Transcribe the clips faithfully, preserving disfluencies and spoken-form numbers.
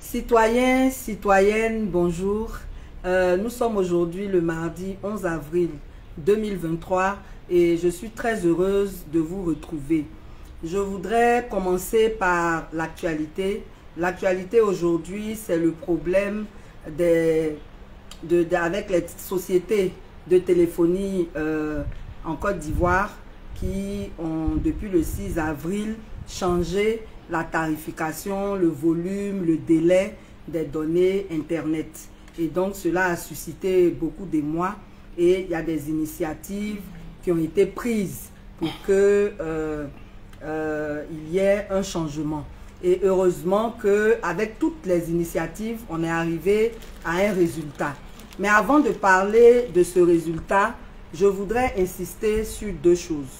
Citoyens, citoyennes, bonjour. Euh, nous sommes aujourd'hui le mardi onze avril deux mille vingt-trois et je suis très heureuse de vous retrouver. Je voudrais commencer par l'actualité. L'actualité aujourd'hui, c'est le problème des, de, de, avec les sociétés de téléphonie euh, en Côte d'Ivoire qui ont, depuis le six avril, changé la tarification, le volume, le délai des données Internet. Et donc, cela a suscité beaucoup d'émoi et il y a des initiatives qui ont été prises pour que euh, euh, il y ait un changement. Et heureusement qu'avec toutes les initiatives, on est arrivé à un résultat. Mais avant de parler de ce résultat, je voudrais insister sur deux choses.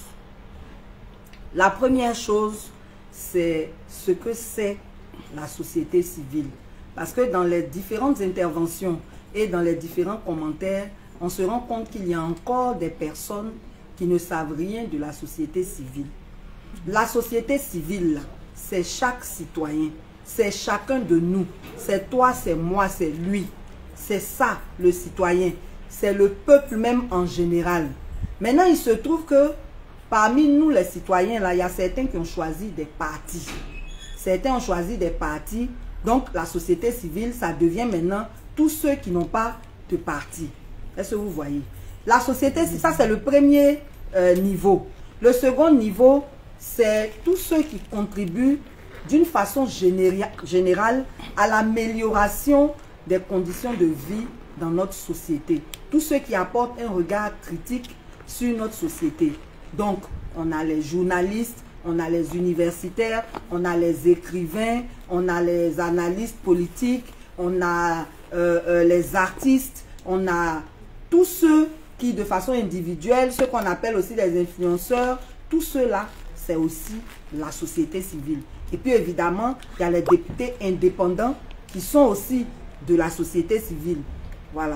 La première chose, c'est ce que c'est la société civile. Parce que dans les différentes interventions et dans les différents commentaires, on se rend compte qu'il y a encore des personnes qui ne savent rien de la société civile. La société civile, c'est chaque citoyen, c'est chacun de nous. C'est toi, c'est moi, c'est lui. C'est ça, le citoyen. C'est le peuple même en général. Maintenant, il se trouve que parmi nous, les citoyens, là, il y a certains qui ont choisi des partis. Certains ont choisi des partis. Donc, la société civile, ça devient maintenant tous ceux qui n'ont pas de parti. Est-ce que vous voyez? La société, ça, c'est le premier euh, niveau. Le second niveau, c'est tous ceux qui contribuent d'une façon générale à l'amélioration des conditions de vie dans notre société. Tous ceux qui apportent un regard critique sur notre société. Donc, on a les journalistes, on a les universitaires, on a les écrivains, on a les analystes politiques, on a euh, euh, les artistes, on a tous ceux qui, de façon individuelle, ceux qu'on appelle aussi les influenceurs, tout cela, c'est aussi la société civile. Et puis, évidemment, il y a les députés indépendants qui sont aussi de la société civile. Voilà.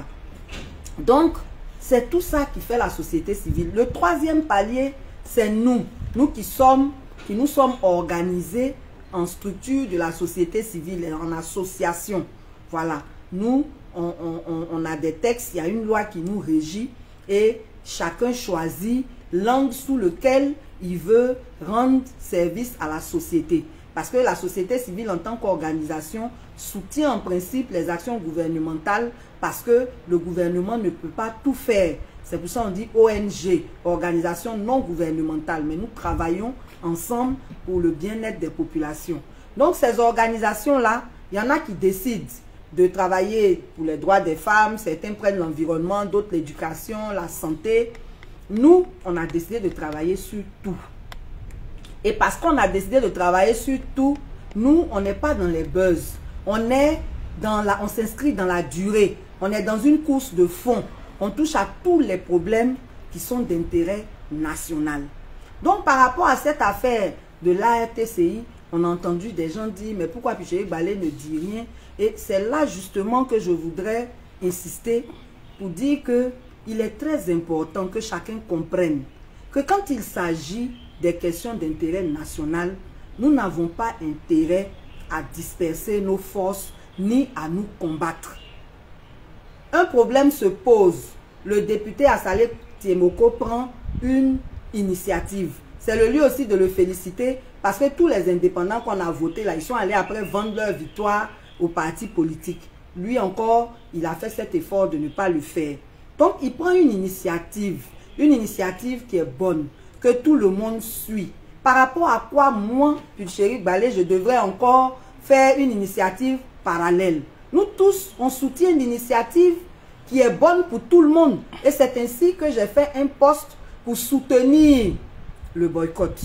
Donc, c'est tout ça qui fait la société civile. Le troisième palier, c'est nous. Nous qui sommes, qui nous sommes organisés en structure de la société civile, en association. Voilà. Nous, on, on, on a des textes, il y a une loi qui nous régit et chacun choisit l'angle sous lequel il veut rendre service à la société. Parce que la société civile en tant qu'organisation soutient en principe les actions gouvernementales parce que le gouvernement ne peut pas tout faire. C'est pour ça qu'on dit O N G, organisation non gouvernementale. Mais nous travaillons ensemble pour le bien-être des populations. Donc ces organisations-là, il y en a qui décident de travailler pour les droits des femmes. Certains prennent l'environnement, d'autres l'éducation, la santé. Nous, on a décidé de travailler sur tout. Et parce qu'on a décidé de travailler sur tout, nous, on n'est pas dans les buzz. On est dans la, on s'inscrit dans la durée. On est dans une course de fond. On touche à tous les problèmes qui sont d'intérêt national. Donc, par rapport à cette affaire de l'A R T C I, on a entendu des gens dire, mais pourquoi Picheri Balé ne dit rien? Et c'est là justement que je voudrais insister pour dire que il est très important que chacun comprenne que quand il s'agit des questions d'intérêt national, nous n'avons pas intérêt à disperser nos forces ni à nous combattre. Un problème se pose. Le député Assalé Tiemoko prend une initiative. C'est le lieu aussi de le féliciter parce que tous les indépendants qu'on a votés là, ils sont allés après vendre leur victoire aux partis politiques. Lui encore, il a fait cet effort de ne pas le faire. Donc, il prend une initiative, une initiative qui est bonne, que tout le monde suit. Par rapport à quoi, moi, Picheri Balé, je devrais encore faire une initiative parallèle. Nous tous, on soutient l'initiative qui est bonne pour tout le monde. Et c'est ainsi que j'ai fait un post pour soutenir le boycott.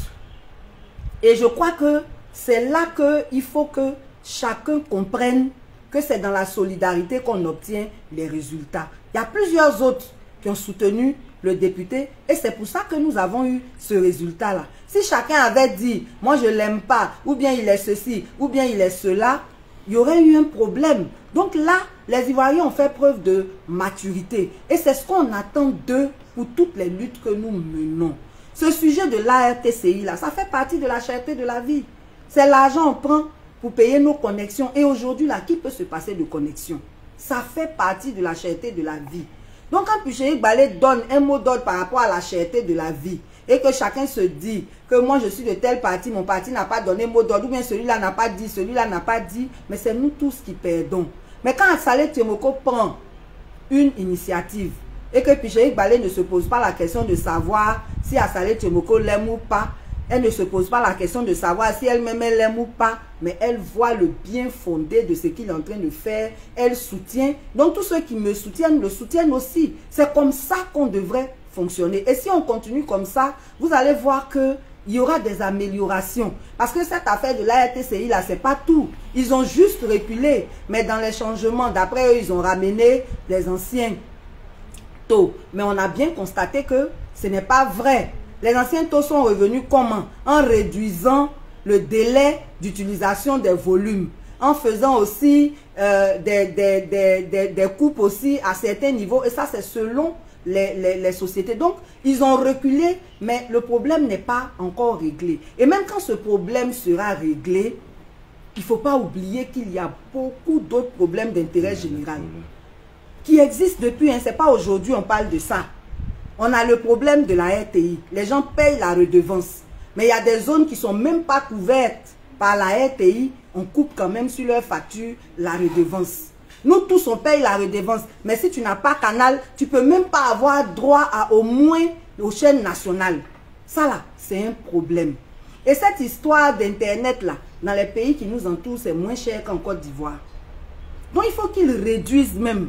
Et je crois que c'est là qu'il faut que chacun comprenne que c'est dans la solidarité qu'on obtient les résultats. Il y a plusieurs autres qui ont soutenu le député et c'est pour ça que nous avons eu ce résultat-là. Si chacun avait dit, moi je ne l'aime pas, ou bien il est ceci, ou bien il est cela, il y aurait eu un problème. Donc là, les Ivoiriens ont fait preuve de maturité. Et c'est ce qu'on attend d'eux pour toutes les luttes que nous menons. Ce sujet de l'A R T C I, là, ça fait partie de la cherté de la vie. C'est l'argent, on prend pour payer nos connexions. Et aujourd'hui, là, qui peut se passer de connexion? Ça fait partie de la cherté de la vie. Donc, quand Pucherik Balé donne un mot d'ordre par rapport à la cherté de la vie, et que chacun se dit que moi, je suis de tel parti, mon parti n'a pas donné mot d'ordre, ou bien celui-là n'a pas dit, celui-là n'a pas dit, mais c'est nous tous qui perdons. Mais quand Saleh Tiomoko prend une initiative, et que Pucherik Balé ne se pose pas la question de savoir si Saleh Tiomoko l'aime ou pas, elle ne se pose pas la question de savoir si elle-même l'aime ou pas, mais elle voit le bien fondé de ce qu'il est en train de faire, elle soutient. Donc tous ceux qui me soutiennent le soutiennent aussi. C'est comme ça qu'on devrait fonctionner. Et si on continue comme ça, vous allez voir que il y aura des améliorations. Parce que cette affaire de l'A R T C I, là, c'est pas tout. Ils ont juste reculé. Mais dans les changements, d'après eux, ils ont ramené les anciens taux. Mais on a bien constaté que ce n'est pas vrai. Les anciens taux sont revenus comment? En réduisant le délai d'utilisation des volumes. En faisant aussi euh, des, des, des, des, des coupes aussi à certains niveaux. Et ça, c'est selon Les, les, les sociétés. Donc, ils ont reculé, mais le problème n'est pas encore réglé. Et même quand ce problème sera réglé, il ne faut pas oublier qu'il y a beaucoup d'autres problèmes d'intérêt général qui existent depuis. Hein, ce n'est pas aujourd'hui on parle de ça. On a le problème de la R T I. Les gens payent la redevance. Mais il y a des zones qui ne sont même pas couvertes par la R T I. On coupe quand même sur leur facture la redevance. Nous tous, on paye la redevance. Mais si tu n'as pas Canal, tu ne peux même pas avoir droit à au moins aux chaînes nationales. Ça là, c'est un problème. Et cette histoire d'Internet là, dans les pays qui nous entourent, c'est moins cher qu'en Côte d'Ivoire. Donc il faut qu'ils réduisent même,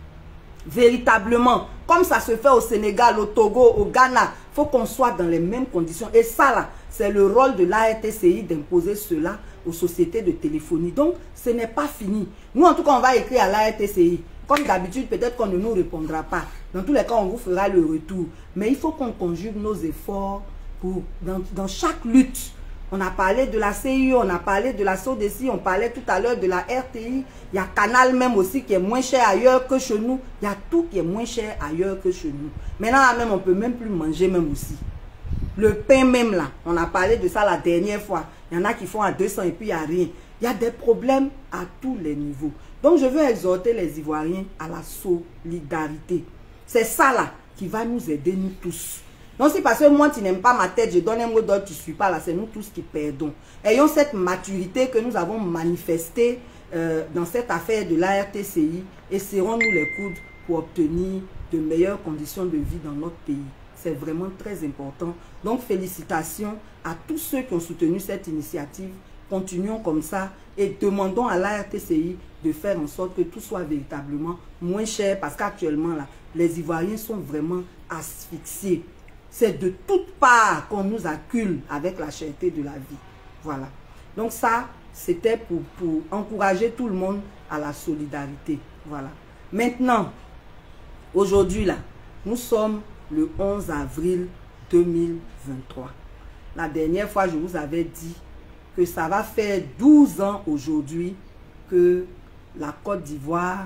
véritablement, comme ça se fait au Sénégal, au Togo, au Ghana. Il faut qu'on soit dans les mêmes conditions. Et ça là, c'est le rôle de l'A R T C I d'imposer cela aux sociétés de téléphonie. Donc, ce n'est pas fini. Nous, en tout cas, on va écrire à l'A R T C I. Comme d'habitude, peut-être qu'on ne nous répondra pas. Dans tous les cas, on vous fera le retour. Mais il faut qu'on conjugue nos efforts pour, dans, dans chaque lutte. On a parlé de la C I U, on a parlé de la S O D C I, on parlait tout à l'heure de la R T I. Il y a Canal même aussi qui est moins cher ailleurs que chez nous. Il y a tout qui est moins cher ailleurs que chez nous. Maintenant, même, on ne peut même plus manger même aussi. Le pain même là, on a parlé de ça la dernière fois. Il y en a qui font à deux cents et puis il n'y a rien. Il y a des problèmes à tous les niveaux. Donc je veux exhorter les Ivoiriens à la solidarité. C'est ça là qui va nous aider nous tous. Donc c'est parce que moi tu n'aimes pas ma tête, je donne un mot d'ordre, tu ne suis pas là. C'est nous tous qui perdons. Ayons cette maturité que nous avons manifestée euh, dans cette affaire de l'A R T C I et serrons-nous les coudes pour obtenir de meilleures conditions de vie dans notre pays. C'est vraiment très important. Donc, félicitations à tous ceux qui ont soutenu cette initiative. Continuons comme ça et demandons à l'A R T C I de faire en sorte que tout soit véritablement moins cher parce qu'actuellement, là, les Ivoiriens sont vraiment asphyxiés. C'est de toutes parts qu'on nous accule avec la cherté de la vie. Voilà. Donc ça, c'était pour, pour encourager tout le monde à la solidarité. Voilà. Maintenant, aujourd'hui, là, nous sommes le onze avril deux mille vingt-trois. La dernière fois, je vous avais dit que ça va faire douze ans aujourd'hui que la Côte d'Ivoire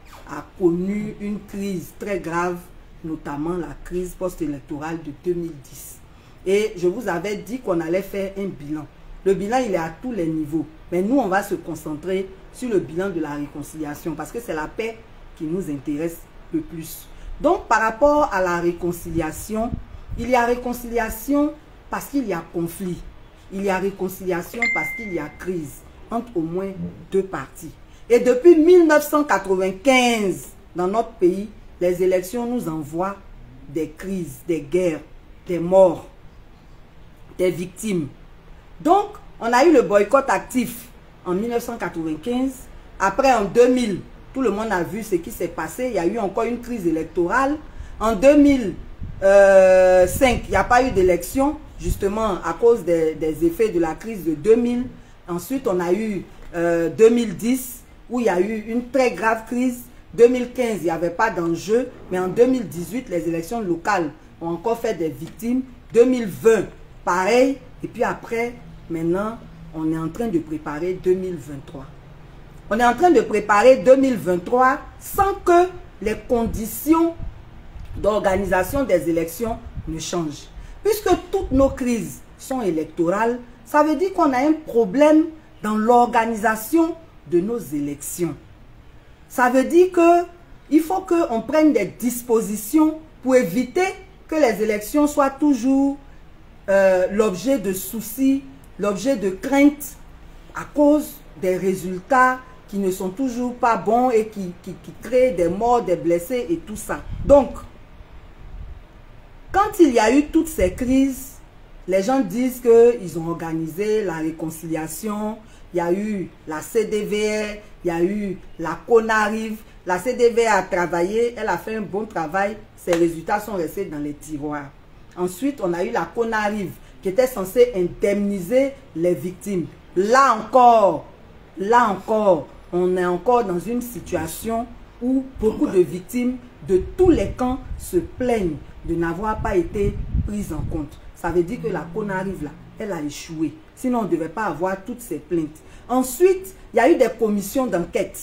a connu une crise très grave, notamment la crise post-électorale de deux mille dix. Et je vous avais dit qu'on allait faire un bilan. Le bilan, il est à tous les niveaux. Mais nous, on va se concentrer sur le bilan de la réconciliation parce que c'est la paix qui nous intéresse le plus. Donc, par rapport à la réconciliation, il y a réconciliation parce qu'il y a conflit. Il y a réconciliation parce qu'il y a crise entre au moins deux parties. Et depuis mille neuf cent quatre-vingt-quinze, dans notre pays, les élections nous envoient des crises, des guerres, des morts, des victimes. Donc, on a eu le boycott actif en mille neuf cent quatre-vingt-quinze. Après, en deux mille, tout le monde a vu ce qui s'est passé. Il y a eu encore une crise électorale. En deux mille cinq, il n'y a pas eu d'élection, justement à cause des, des effets de la crise de deux mille. Ensuite, on a eu euh, deux mille dix, où il y a eu une très grave crise. deux mille quinze, il n'y avait pas d'enjeu. Mais en deux mille dix-huit, les élections locales ont encore fait des victimes. deux mille vingt, pareil. Et puis après, maintenant, on est en train de préparer deux mille vingt-trois. On est en train de préparer deux mille vingt-trois sans que les conditions d'organisation des élections ne changent. Puisque toutes nos crises sont électorales, ça veut dire qu'on a un problème dans l'organisation de nos élections. Ça veut dire que il faut qu'on prenne des dispositions pour éviter que les élections soient toujours euh, l'objet de soucis, l'objet de craintes à cause des résultats qui ne sont toujours pas bons et qui, qui, qui créent des morts, des blessés et tout ça. Donc, quand il y a eu toutes ces crises, les gens disent qu'ils ont organisé la réconciliation, il y a eu la C D V R, il y a eu la CONARIV. La C D V R a travaillé, elle a fait un bon travail, ses résultats sont restés dans les tiroirs. Ensuite, on a eu la CONARIV qui était censée indemniser les victimes. Là encore, là encore, on est encore dans une situation où beaucoup de victimes de tous les camps se plaignent de n'avoir pas été prises en compte. Ça veut dire que la CONARIV, là, elle a échoué. Sinon, on ne devait pas avoir toutes ces plaintes. Ensuite, il y a eu des commissions d'enquête,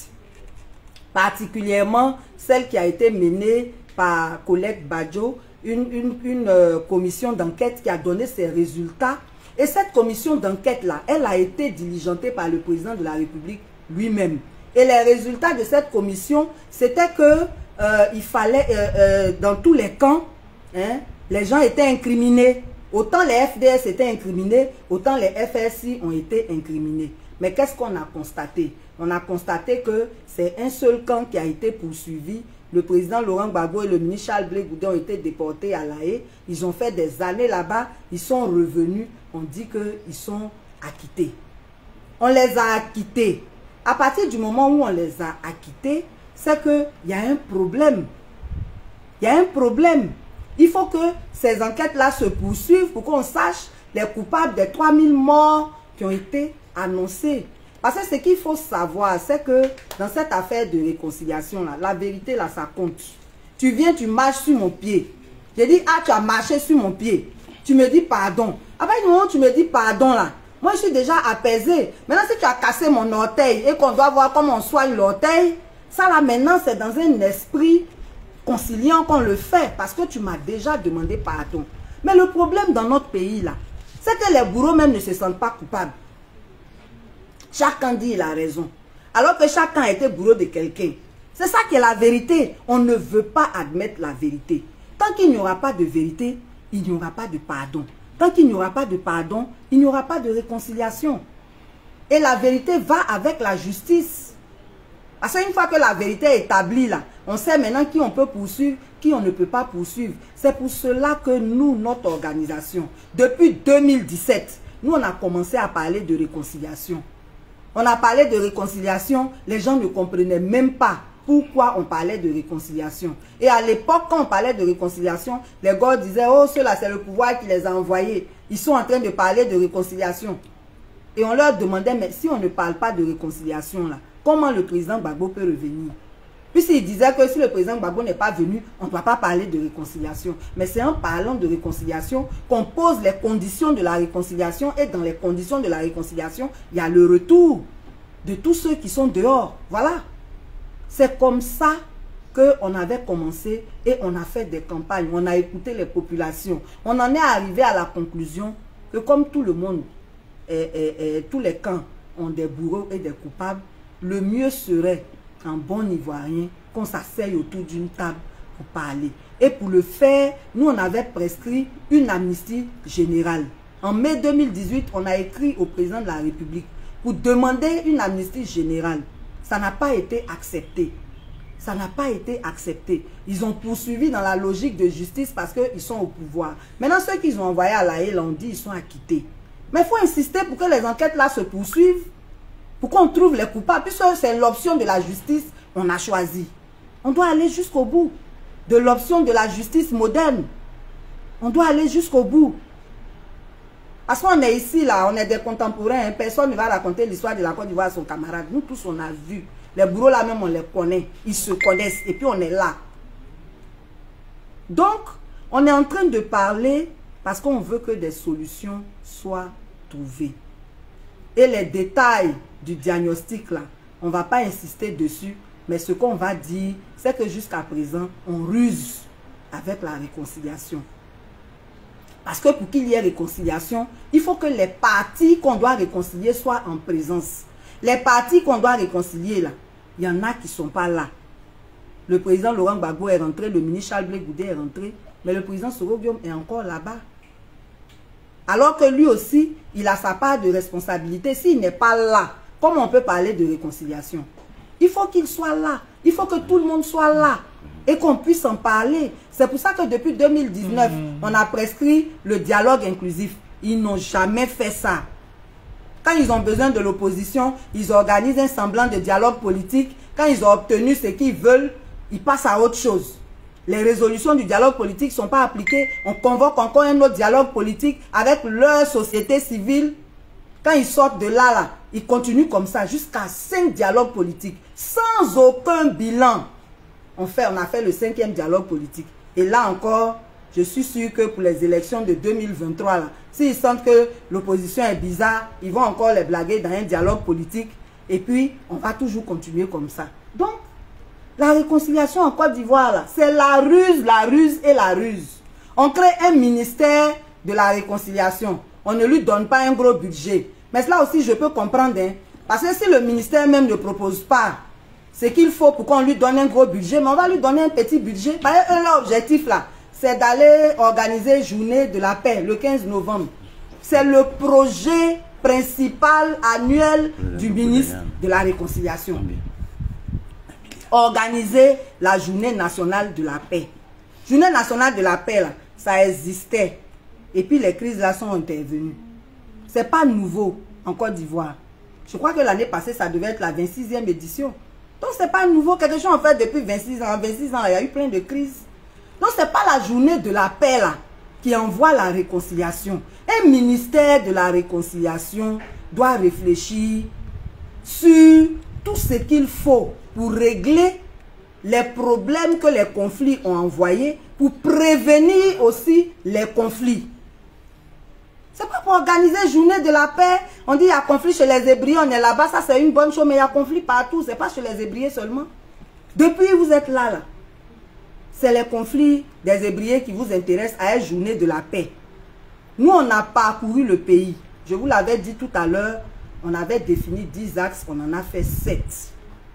particulièrement celle qui a été menée par Colette Badjo, une, une, une euh, commission d'enquête qui a donné ses résultats. Et cette commission d'enquête-là, elle a été diligentée par le président de la République lui-même. Et les résultats de cette commission, c'était que euh, il fallait, euh, euh, dans tous les camps, hein, les gens étaient incriminés. Autant les F D S étaient incriminés, autant les F S I ont été incriminés. Mais qu'est-ce qu'on a constaté? On a constaté que c'est un seul camp qui a été poursuivi. Le président Laurent Gbagbo et le ministre Charles Blé Goudé ont été déportés à La Haye. Ils ont fait des années là-bas. Ils sont revenus. On dit qu'ils sont acquittés. On les a acquittés. À partir du moment où on les a acquittés, c'est qu'il y a un problème. Il y a un problème. Il faut que ces enquêtes-là se poursuivent pour qu'on sache les coupables des trois mille morts qui ont été annoncés. Parce que ce qu'il faut savoir, c'est que dans cette affaire de réconciliation-là, la vérité, là, ça compte. Tu viens, tu marches sur mon pied. J'ai dit, ah, tu as marché sur mon pied. Tu me dis pardon. Après du moment où tu me dis pardon, là, moi, je suis déjà apaisé. Maintenant, si tu as cassé mon orteil et qu'on doit voir comment on soigne l'orteil, ça, là, maintenant, c'est dans un esprit conciliant qu'on le fait parce que tu m'as déjà demandé pardon. Mais le problème dans notre pays, là, c'est que les bourreaux même ne se sentent pas coupables. Chacun dit il a raison. Alors que chacun a été bourreau de quelqu'un. C'est ça qui est la vérité. On ne veut pas admettre la vérité. Tant qu'il n'y aura pas de vérité, il n'y aura pas de pardon. Tant qu'il n'y aura pas de pardon, il n'y aura pas de réconciliation. Et la vérité va avec la justice. Parce qu'une fois que la vérité est établie là, on sait maintenant qui on peut poursuivre, qui on ne peut pas poursuivre. C'est pour cela que nous, notre organisation, depuis deux mille dix-sept, nous on a commencé à parler de réconciliation. On a parlé de réconciliation, les gens ne comprenaient même pas pourquoi on parlait de réconciliation. Et à l'époque, quand on parlait de réconciliation, les gars disaient, oh, ceux-là, c'est le pouvoir qui les a envoyés. Ils sont en train de parler de réconciliation. Et on leur demandait, mais si on ne parle pas de réconciliation, là, comment le président Gbagbo peut revenir? Puisqu'il disait que si le président Gbagbo n'est pas venu, on ne doit pas parler de réconciliation. Mais c'est en parlant de réconciliation qu'on pose les conditions de la réconciliation. Et dans les conditions de la réconciliation, il y a le retour de tous ceux qui sont dehors. Voilà. C'est comme ça qu'on avait commencé et on a fait des campagnes. On a écouté les populations. On en est arrivé à la conclusion que comme tout le monde, et, et, et, tous les camps ont des bourreaux et des coupables, le mieux serait en bon ivoirien qu'on s'asseye autour d'une table pour parler. Et pour le faire, nous on avait prescrit une amnistie générale. En mai deux mille dix-huit, on a écrit au président de la République pour demander une amnistie générale. Ça n'a pas été accepté. Ça n'a pas été accepté. Ils ont poursuivi dans la logique de justice parce qu'ils sont au pouvoir. Maintenant, ceux qu'ils ont envoyés à La Haye, on dit qu'ils sont acquittés. Mais il faut insister pour que les enquêtes là se poursuivent. Pour qu'on trouve les coupables. Puisque c'est l'option de la justice qu'on a choisi. On doit aller jusqu'au bout de l'option de la justice moderne. On doit aller jusqu'au bout. Parce qu'on est ici, là, on est des contemporains. Hein. Personne ne va raconter l'histoire de la Côte d'Ivoire à son camarade. Nous tous, on a vu. Les bourreaux là même, on les connaît. Ils se connaissent. Et puis, on est là. Donc, on est en train de parler parce qu'on veut que des solutions soient trouvées. Et les détails du diagnostic, là, on ne va pas insister dessus. Mais ce qu'on va dire, c'est que jusqu'à présent, on ruse avec la réconciliation. Parce que pour qu'il y ait réconciliation, il faut que les partis qu'on doit réconcilier soient en présence. Les partis qu'on doit réconcilier, là, il y en a qui ne sont pas là. Le président Laurent Gbagbo est rentré, le ministre Charles Blé Goudé est rentré, mais le président Soro Guillaume est encore là-bas. Alors que lui aussi, il a sa part de responsabilité. S'il n'est pas là, comment on peut parler de réconciliation? Il faut qu'il soit là. Il faut que tout le monde soit là et qu'on puisse en parler. C'est pour ça que depuis deux mille dix-neuf, mmh. on a prescrit le dialogue inclusif. Ils n'ont jamais fait ça. Quand ils ont besoin de l'opposition, ils organisent un semblant de dialogue politique. Quand ils ont obtenu ce qu'ils veulent, ils passent à autre chose. Les résolutions du dialogue politique ne sont pas appliquées. On convoque encore un autre dialogue politique avec leur société civile. Quand ils sortent de là, là ils continuent comme ça jusqu'à cinq dialogues politiques sans aucun bilan. On, fait, on a fait le cinquième dialogue politique. Et là encore, je suis sûr que pour les élections de deux mille vingt-trois, s'ils sentent que l'opposition est bizarre, ils vont encore les blaguer dans un dialogue politique. Et puis, on va toujours continuer comme ça. Donc, la réconciliation en Côte d'Ivoire, c'est la ruse, la ruse et la ruse. On crée un ministère de la réconciliation. On ne lui donne pas un gros budget. Mais cela aussi, je peux comprendre. Hein, parce que si le ministère même ne propose pas ce qu'il faut pour qu'on lui donne un gros budget, mais on va lui donner un petit budget. Parce que leur objectif, là, c'est d'aller organiser Journée de la paix le quinze novembre. C'est le projet principal annuel du ministre de la Réconciliation. Organiser la Journée nationale de la paix. Journée nationale de la paix, là, ça existait. Et puis les crises là sont intervenues. Ce n'est pas nouveau en Côte d'Ivoire. Je crois que l'année passée, ça devait être la vingt-sixième édition. Donc ce n'est pas nouveau. Quelque chose en fait depuis vingt-six ans. vingt-six ans, il y a eu plein de crises. Donc ce n'est pas la Journée de la paix là, qui envoie la réconciliation. Un ministère de la réconciliation doit réfléchir sur tout ce qu'il faut pour régler les problèmes que les conflits ont envoyés, pour prévenir aussi les conflits. C'est pas pour organiser journée de la paix, on dit il y a conflit chez les Hébriers, on est là-bas, ça c'est une bonne chose, mais il y a conflit partout, c'est pas chez les Hébriers seulement. Depuis vous êtes là, là. C'est les conflits des Hébriers qui vous intéressent à une journée de la paix. Nous, on a parcouru le pays. Je vous l'avais dit tout à l'heure, on avait défini dix axes, on en a fait sept.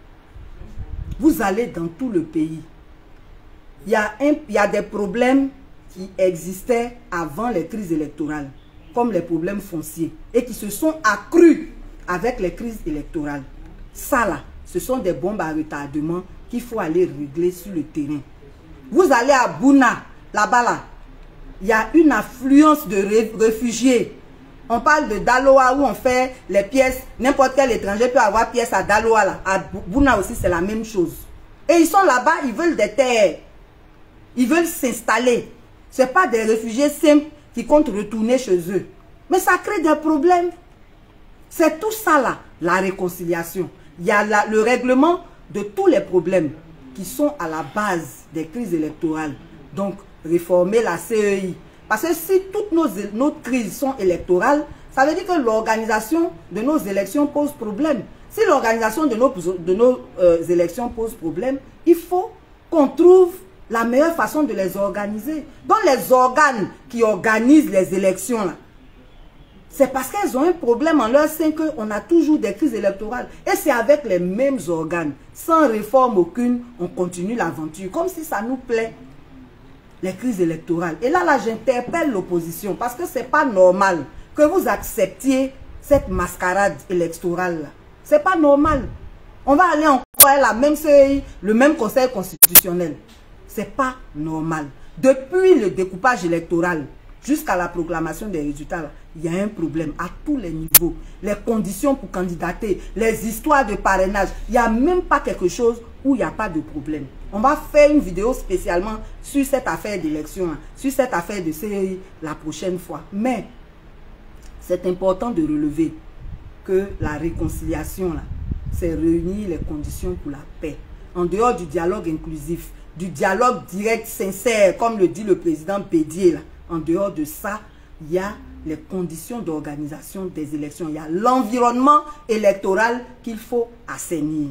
Vous allez dans tout le pays. Il y a, un, il y a des problèmes qui existaient avant les crises électorales, comme les problèmes fonciers, et qui se sont accrus avec les crises électorales. Ça là, ce sont des bombes à retardement qu'il faut aller régler sur le terrain. Vous allez à Bouna, là-bas là, il y a une affluence de réfugiés. On parle de Daloa où on fait les pièces. N'importe quel étranger peut avoir pièces à Daloa. Là. À Bouna aussi, c'est la même chose. Et ils sont là-bas, ils veulent des terres. Ils veulent s'installer. Ce n'est pas des réfugiés simples qui comptent retourner chez eux. Mais ça crée des problèmes. C'est tout ça là, la réconciliation. Il y a la, le règlement de tous les problèmes qui sont à la base des crises électorales. Donc, réformer la C E I. Parce que si toutes nos, nos crises sont électorales, ça veut dire que l'organisation de nos élections pose problème. Si l'organisation de nos, de nos euh, élections pose problème, il faut qu'on trouve la meilleure façon de les organiser. Donc les organes qui organisent les élections, c'est parce qu'elles ont un problème en leur sein qu'on a toujours des crises électorales. Et c'est avec les mêmes organes, sans réforme aucune, on continue l'aventure, comme si ça nous plaît. Les crises électorales. Et là, là, j'interpelle l'opposition parce que ce n'est pas normal que vous acceptiez cette mascarade électorale. Ce n'est pas normal. On va aller encore à la même C E I, le même conseil constitutionnel. Ce n'est pas normal. Depuis le découpage électoral jusqu'à la proclamation des résultats, là, il y a un problème à tous les niveaux. Les conditions pour candidater, les histoires de parrainage, il n'y a même pas quelque chose où il n'y a pas de problème. On va faire une vidéo spécialement sur cette affaire d'élection, hein, sur cette affaire de C E I la prochaine fois. Mais c'est important de relever que la réconciliation, c'est réunir les conditions pour la paix. En dehors du dialogue inclusif, du dialogue direct, sincère, comme le dit le président Bédier, là, en dehors de ça, il y a les conditions d'organisation des élections. Il y a l'environnement électoral qu'il faut assainir.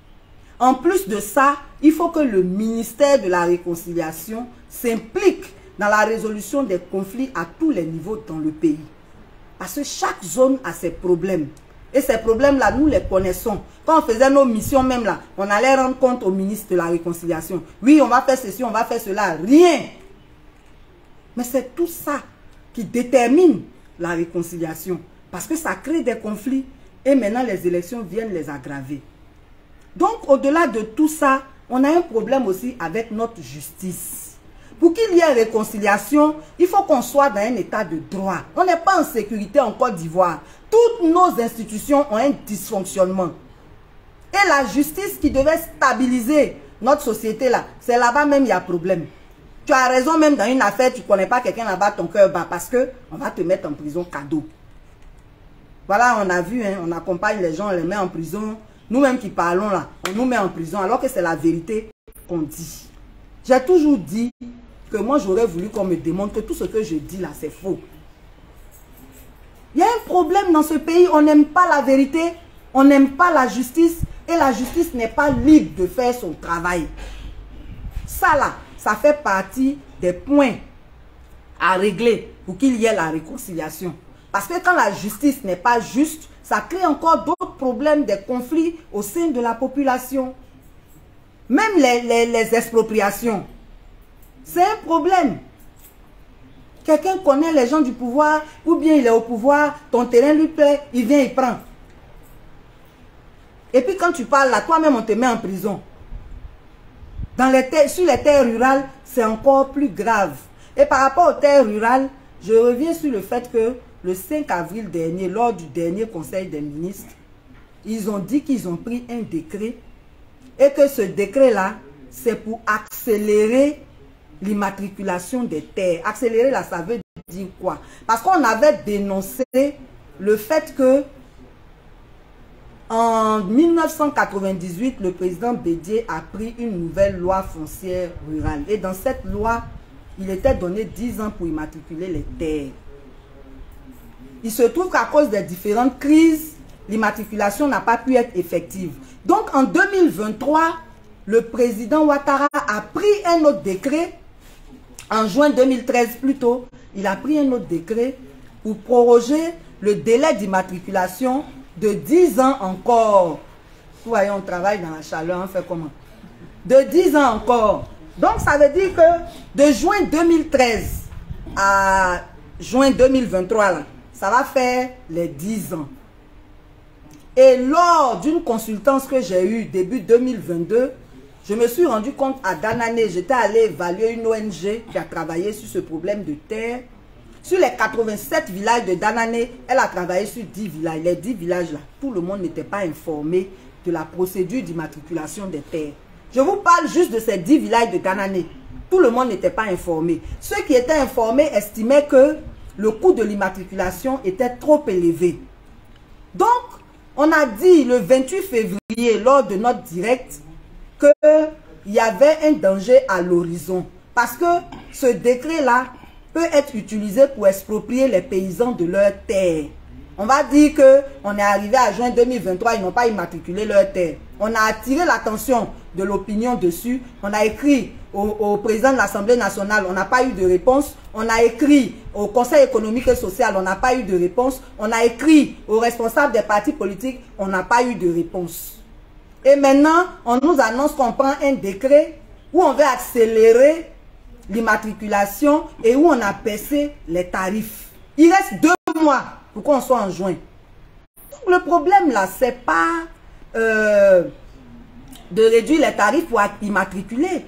En plus de ça, il faut que le ministère de la Réconciliation s'implique dans la résolution des conflits à tous les niveaux dans le pays. Parce que chaque zone a ses problèmes. Et ces problèmes-là, nous les connaissons. Quand on faisait nos missions même là, on allait rendre compte au ministre de la Réconciliation. Oui, on va faire ceci, on va faire cela. Rien. Mais c'est tout ça qui détermine la réconciliation. Parce que ça crée des conflits. Et maintenant, les élections viennent les aggraver. Donc, au-delà de tout ça, on a un problème aussi avec notre justice. Pour qu'il y ait réconciliation, il faut qu'on soit dans un état de droit. On n'est pas en sécurité en Côte d'Ivoire. Toutes nos institutions ont un dysfonctionnement. Et la justice qui devait stabiliser notre société là, c'est là-bas même il y a problème. Tu as raison même dans une affaire, tu ne connais pas quelqu'un là-bas, ton cœur bat parce que on va te mettre en prison cadeau. Voilà, on a vu, hein, on accompagne les gens, on les met en prison. Nous-mêmes qui parlons là, on nous met en prison alors que c'est la vérité qu'on dit. J'ai toujours dit que moi j'aurais voulu qu'on me démontre que tout ce que je dis là c'est faux. Il y a un problème dans ce pays, on n'aime pas la vérité, on n'aime pas la justice et la justice n'est pas libre de faire son travail. Ça là, ça fait partie des points à régler pour qu'il y ait la réconciliation. Parce que quand la justice n'est pas juste, ça crée encore d'autres problèmes, des conflits au sein de la population. Même les, les, les expropriations, c'est un problème. Quelqu'un connaît les gens du pouvoir, ou bien il est au pouvoir, ton terrain lui plaît, il vient, il prend. Et puis quand tu parles là, toi-même on te met en prison. Dans les terres, sur les terres rurales, c'est encore plus grave. Et par rapport aux terres rurales, je reviens sur le fait que le cinq avril dernier, lors du dernier conseil des ministres, ils ont dit qu'ils ont pris un décret et que ce décret-là, c'est pour accélérer l'immatriculation des terres. Accélérer là, ça veut dire quoi? Parce qu'on avait dénoncé le fait que en mille neuf cent quatre-vingt-dix-huit, le président Bédié a pris une nouvelle loi foncière rurale. Et dans cette loi, il était donné dix ans pour immatriculer les terres. Il se trouve qu'à cause des différentes crises, l'immatriculation n'a pas pu être effective. Donc en deux mille vingt-trois, le président Ouattara a pris un autre décret, en juin deux mille treize plutôt, il a pris un autre décret pour proroger le délai d'immatriculation de dix ans encore. Vous voyez, on travaille dans la chaleur, on fait comment? De dix ans encore. Donc ça veut dire que de juin deux mille treize à juin deux mille vingt-trois, là, ça va faire les dix ans. Et lors d'une consultance que j'ai eue début deux mille vingt-deux, je me suis rendu compte à Danané, j'étais allé évaluer une O N G qui a travaillé sur ce problème de terre. Sur les quatre-vingt-sept villages de Danané, elle a travaillé sur dix villages. Les dix villages là, tout le monde n'était pas informé de la procédure d'immatriculation des terres. Je vous parle juste de ces dix villages de Danané. Tout le monde n'était pas informé. Ceux qui étaient informés estimaient que le coût de l'immatriculation était trop élevé. Donc, on a dit le vingt-huit février, lors de notre direct, qu'il y avait un danger à l'horizon. Parce que ce décret-là peut être utilisé pour exproprier les paysans de leurs terres. On va dire qu'on est arrivé à juin deux mille vingt-trois, ils n'ont pas immatriculé leurs terres. On a attiré l'attention de l'opinion dessus. On a écrit au, au président de l'Assemblée nationale, on n'a pas eu de réponse. On a écrit au Conseil économique et social, on n'a pas eu de réponse. On a écrit aux responsables des partis politiques, on n'a pas eu de réponse. Et maintenant, on nous annonce qu'on prend un décret où on veut accélérer l'immatriculation et où on a baissé les tarifs. Il reste deux mois pour qu'on soit en juin. Donc le problème là, c'est pas euh, de réduire les tarifs pour immatriculer.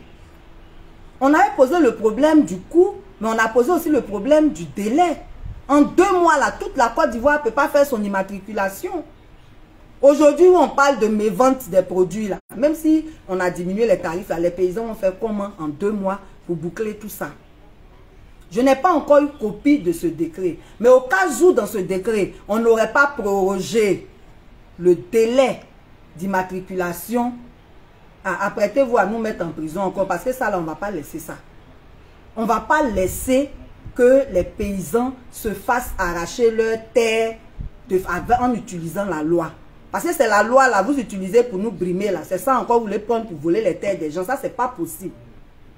On avait posé le problème du coût, mais on a posé aussi le problème du délai. En deux mois là, toute la Côte d'Ivoire ne peut pas faire son immatriculation. Aujourd'hui, on parle de mévente des produits là, même si on a diminué les tarifs là, les paysans ont fait comment en deux mois pour boucler tout ça? Je n'ai pas encore eu copie de ce décret. Mais au cas où dans ce décret, on n'aurait pas prorogé le délai d'immatriculation, apprêtez-vous à nous mettre en prison encore. Parce que ça, là, on ne va pas laisser ça. On ne va pas laisser que les paysans se fassent arracher leurs terres de, en utilisant la loi. Parce que c'est la loi, là, vous utilisez pour nous brimer, là. C'est ça encore, vous voulez prendre pour voler les terres des gens. Ça, c'est pas possible.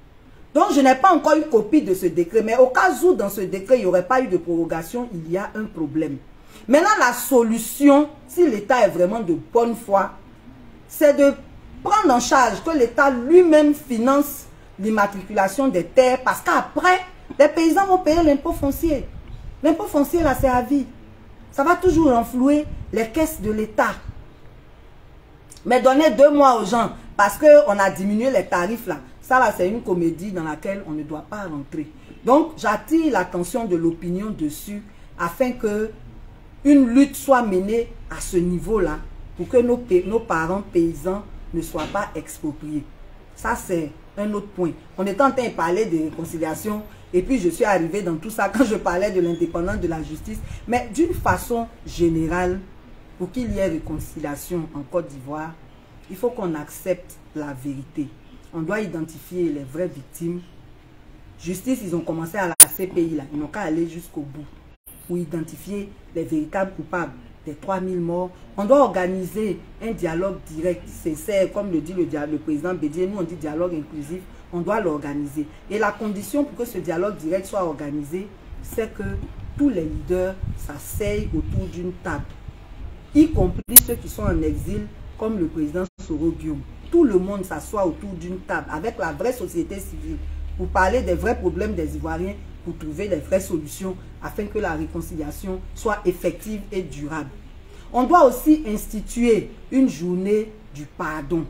Donc, je n'ai pas encore une copie de ce décret, mais au cas où dans ce décret, il n'y aurait pas eu de prorogation, il y a un problème. Maintenant, la solution, si l'État est vraiment de bonne foi, c'est de prendre en charge que l'État lui-même finance l'immatriculation des terres, parce qu'après, les paysans vont payer l'impôt foncier. L'impôt foncier, là, c'est à vie. Ça va toujours renflouer les caisses de l'État. Mais donner deux mois aux gens, parce qu'on a diminué les tarifs, là, ça, là, c'est une comédie dans laquelle on ne doit pas rentrer. Donc, j'attire l'attention de l'opinion dessus, afin que une lutte soit menée à ce niveau-là, pour que nos, nos parents paysans ne soient pas expropriés. Ça, c'est un autre point. On était en train de parler de réconciliation, et puis je suis arrivée dans tout ça quand je parlais de l'indépendance de la justice. Mais d'une façon générale, pour qu'il y ait réconciliation en Côte d'Ivoire, il faut qu'on accepte la vérité. On doit identifier les vraies victimes. Justice, ils ont commencé à la C P I, là. Ils n'ont qu'à aller jusqu'au bout pour identifier les véritables coupables des trois mille morts. On doit organiser un dialogue direct, sincère, comme le dit le, le président Bédié. Nous, on dit dialogue inclusif. On doit l'organiser. Et la condition pour que ce dialogue direct soit organisé, c'est que tous les leaders s'asseyent autour d'une table, y compris ceux qui sont en exil, comme le président Soro Guillaume. Tout le monde s'assoit autour d'une table avec la vraie société civile pour parler des vrais problèmes des Ivoiriens, pour trouver les vraies solutions afin que la réconciliation soit effective et durable. On doit aussi instituer une journée du pardon.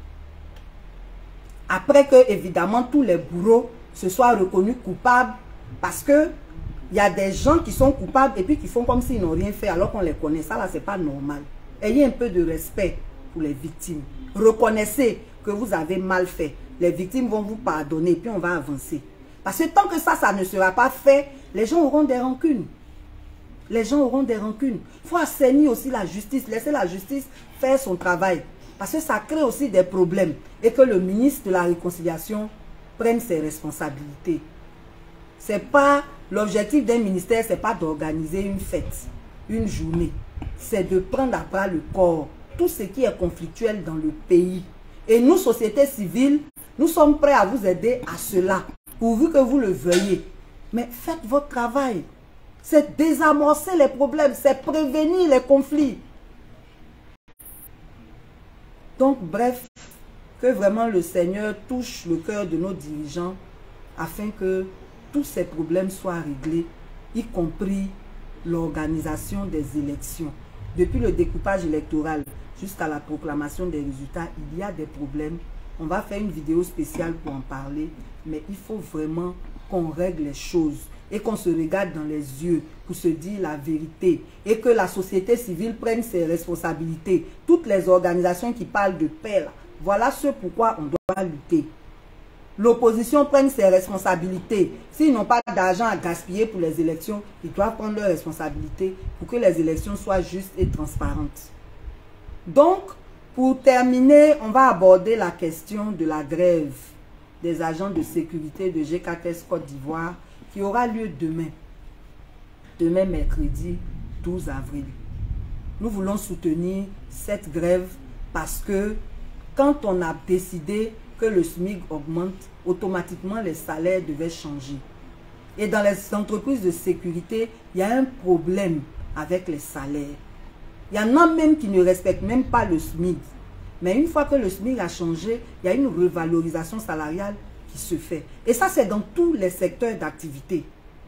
Après que, évidemment, tous les bourreaux se soient reconnus coupables, parce que il y a des gens qui sont coupables et puis qui font comme s'ils n'ont rien fait alors qu'on les connaît. Ça, là, c'est pas normal. Ayez un peu de respect pour les victimes. Reconnaissez que vous avez mal fait. Les victimes vont vous pardonner et puis on va avancer. Parce que tant que ça, ça ne sera pas fait, les gens auront des rancunes. Les gens auront des rancunes. Il faut assainir aussi la justice. Laisser la justice faire son travail. Parce que ça crée aussi des problèmes. Et que le ministre de la Réconciliation prenne ses responsabilités. C'est pas... L'objectif d'un ministère, c'est pas d'organiser une fête, une journée. C'est de prendre à bras le corps tout ce qui est conflictuel dans le pays. Et nous, société civile, nous sommes prêts à vous aider à cela, pourvu que vous le veuillez. Mais faites votre travail. C'est désamorcer les problèmes, c'est prévenir les conflits. Donc, bref, que vraiment le Seigneur touche le cœur de nos dirigeants afin que tous ces problèmes soient réglés, y compris l'organisation des élections. Depuis le découpage électoral jusqu'à la proclamation des résultats, il y a des problèmes. On va faire une vidéo spéciale pour en parler, mais il faut vraiment qu'on règle les choses et qu'on se regarde dans les yeux pour se dire la vérité et que la société civile prenne ses responsabilités. Toutes les organisations qui parlent de paix, là, voilà ce pourquoi on doit lutter. L'opposition prenne ses responsabilités. S'ils n'ont pas d'argent à gaspiller pour les élections, ils doivent prendre leurs responsabilités pour que les élections soient justes et transparentes. Donc, pour terminer, on va aborder la question de la grève des agents de sécurité de G quatre S Côte d'Ivoire qui aura lieu demain, demain mercredi douze avril. Nous voulons soutenir cette grève parce que quand on a décidé que le SMIC augmente, automatiquement les salaires devaient changer. Et dans les entreprises de sécurité, il y a un problème avec les salaires. Il y en a même qui ne respectent même pas le SMIC. Mais une fois que le SMIC a changé, il y a une revalorisation salariale qui se fait. Et ça, c'est dans tous les secteurs d'activité.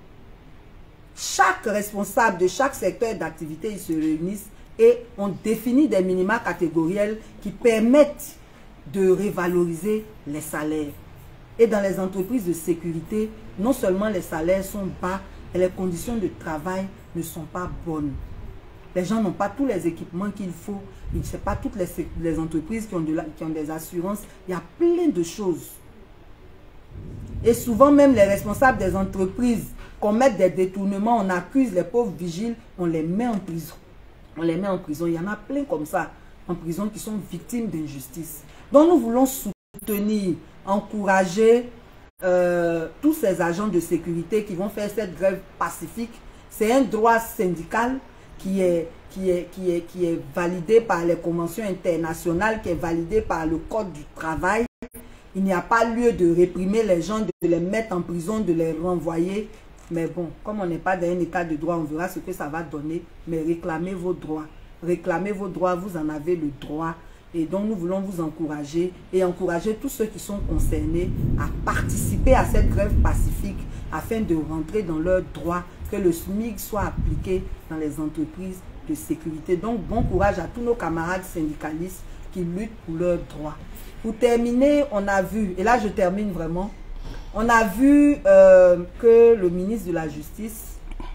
Chaque responsable de chaque secteur d'activité, ils se réunissent et on définit des minima catégoriels qui permettent de revaloriser les salaires. Et dans les entreprises de sécurité, non seulement les salaires sont bas, mais les conditions de travail ne sont pas bonnes. Les gens n'ont pas tous les équipements qu'il faut. Ce n'est pas toutes les, les entreprises qui ont, de la, qui ont des assurances. Il y a plein de choses. Et souvent même les responsables des entreprises commettent des détournements. On accuse les pauvres vigiles, on les met en prison. On les met en prison. Il y en a plein comme ça en prison qui sont victimes d'injustice. Donc nous voulons soutenir, encourager euh, tous ces agents de sécurité qui vont faire cette grève pacifique. C'est un droit syndical qui est, qui, est, qui, est, qui est validé par les conventions internationales, qui est validé par le Code du travail. Il n'y a pas lieu de réprimer les gens, de les mettre en prison, de les renvoyer. Mais bon, comme on n'est pas dans un état de droit, on verra ce que ça va donner. Mais réclamez vos droits. Réclamez vos droits, vous en avez le droit. Et donc, nous voulons vous encourager et encourager tous ceux qui sont concernés à participer à cette grève pacifique afin de rentrer dans leurs droits, que le S M I C soit appliqué dans les entreprises de sécurité. Donc, bon courage à tous nos camarades syndicalistes qui luttent pour leurs droits. Pour terminer, on a vu, et là je termine vraiment, on a vu euh, que le ministre de la Justice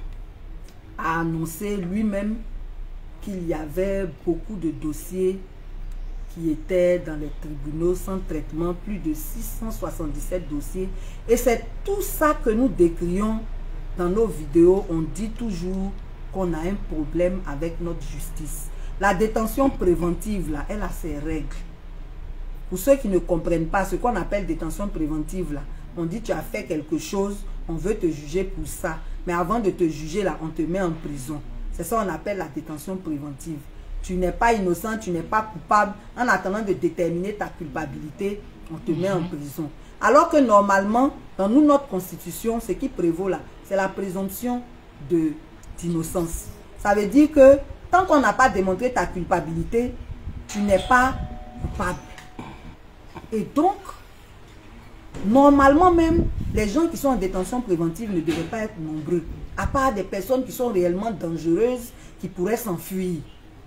a annoncé lui-même qu'il y avait beaucoup de dossiers qui étaient dans les tribunaux sans traitement, plus de six cent soixante-dix-sept dossiers. Et c'est tout ça que nous décrions dans nos vidéos. On dit toujours qu'on a un problème avec notre justice. La détention préventive, là, elle a ses règles. Pour ceux qui ne comprennent pas ce qu'on appelle détention préventive, là, on dit tu as fait quelque chose, on veut te juger pour ça. Mais avant de te juger, là, on te met en prison. C'est ça qu'on appelle la détention préventive. Tu n'es pas innocent, tu n'es pas coupable. En attendant de déterminer ta culpabilité, on te met en prison. Alors que normalement, dans nous, notre constitution, ce qui prévaut là, c'est la présomption d'innocence. Ça veut dire que tant qu'on n'a pas démontré ta culpabilité, tu n'es pas coupable. Et donc, normalement même, les gens qui sont en détention préventive ne devraient pas être nombreux. À part des personnes qui sont réellement dangereuses, qui pourraient s'enfuir.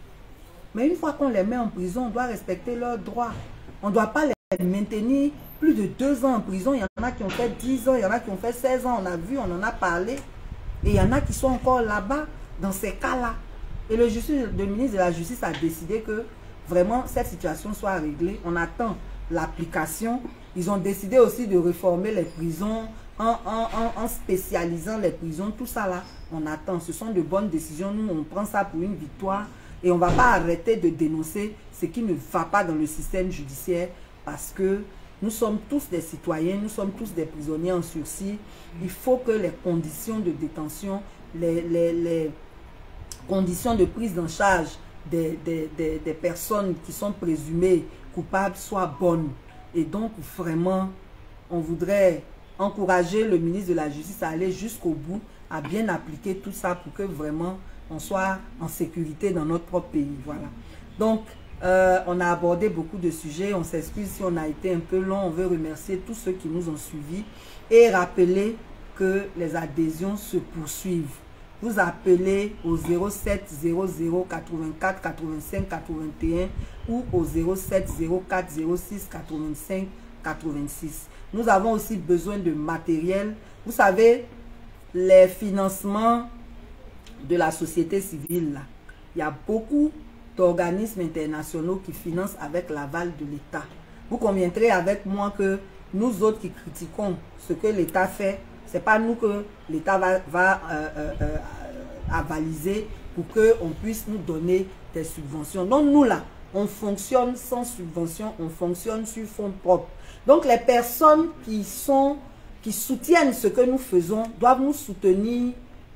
Mais une fois qu'on les met en prison, on doit respecter leurs droits. On ne doit pas les maintenir plus de deux ans en prison. Il y en a qui ont fait dix ans, il y en a qui ont fait seize ans. On a vu, on en a parlé. Et il y en a qui sont encore là-bas, dans ces cas-là. Et le, justice, le ministre de la Justice a décidé que vraiment cette situation soit réglée. On attend l'application. Ils ont décidé aussi de réformer les prisons en, en, en, en spécialisant les prisons. Tout ça là, on attend. Ce sont de bonnes décisions. Nous, on prend ça pour une victoire. Et on ne va pas arrêter de dénoncer ce qui ne va pas dans le système judiciaire parce que nous sommes tous des citoyens, nous sommes tous des prisonniers en sursis. Il faut que les conditions de détention, les, les, les conditions de prise en charge des, des, des, des personnes qui sont présumées coupables soient bonnes. Et donc, vraiment, on voudrait encourager le ministre de la Justice à aller jusqu'au bout, à bien appliquer tout ça pour que vraiment on soit en sécurité dans notre propre pays. Voilà. Donc, euh, on a abordé beaucoup de sujets. On s'excuse si on a été un peu long. On veut remercier tous ceux qui nous ont suivis et rappeler que les adhésions se poursuivent. Vous appelez au zéro sept zéro zéro quatre-vingt-quatre quatre-vingt-cinq quatre-vingt-un ou au zéro sept zéro quatre zéro six quatre-vingt-cinq quatre-vingt-six. Nous avons aussi besoin de matériel. Vous savez, les financements de la société civile, là, il y a beaucoup d'organismes internationaux qui financent avec l'aval de l'État. Vous conviendrez avec moi que nous autres qui critiquons ce que l'État fait, c'est pas nous que l'État va, va euh, euh, euh, avaliser pour qu'on puisse nous donner des subventions. Donc nous là, on fonctionne sans subvention, on fonctionne sur fonds propres. Donc les personnes qui sont, qui soutiennent ce que nous faisons doivent nous soutenir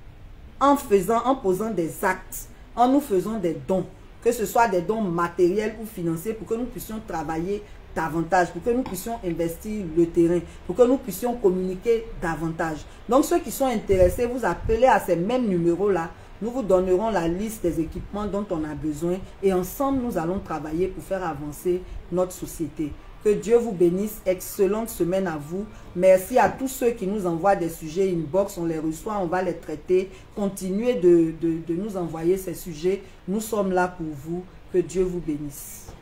en faisant, en posant des actes, en nous faisant des dons, que ce soit des dons matériels ou financiers pour que nous puissions travailler davantage, pour que nous puissions investir le terrain, pour que nous puissions communiquer davantage. Donc ceux qui sont intéressés, vous appelez à ces mêmes numéros-là, nous vous donnerons la liste des équipements dont on a besoin et ensemble nous allons travailler pour faire avancer notre société. Que Dieu vous bénisse, excellente semaine à vous. Merci à tous ceux qui nous envoient des sujets inbox, on les reçoit, on va les traiter. Continuez de, de, de nous envoyer ces sujets, nous sommes là pour vous. Que Dieu vous bénisse.